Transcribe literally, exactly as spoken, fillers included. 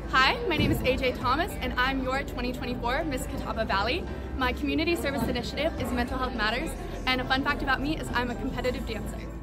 Hi, my name is A J Thomas and I'm your twenty twenty-four Miss Catawba Valley. My community service initiative is Mental Health Matters, and a fun fact about me is I'm a competitive dancer.